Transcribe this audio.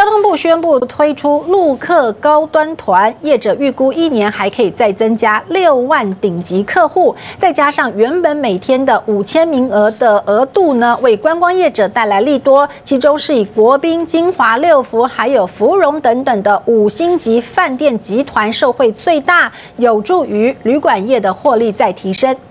通部宣布推出陆客高端团，业者预估1年还可以再增加6万顶级客户，再加上原本每天的5000名额的额度呢，为观光业者带来利多。其中是以国宾、金华、六福还有芙蓉等等的5星级饭店集团受惠最大，有助于旅馆业的获利再提升。